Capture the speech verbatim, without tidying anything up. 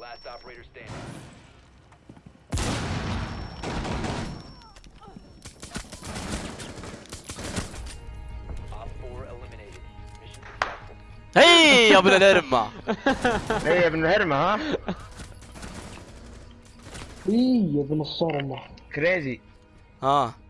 Last operator standing. Op four eliminated. Mission successful. هي يا ابن الهرمة. هي يا ابن الهرمة ها. ايه يا ابن الصرمة. كريزي. ها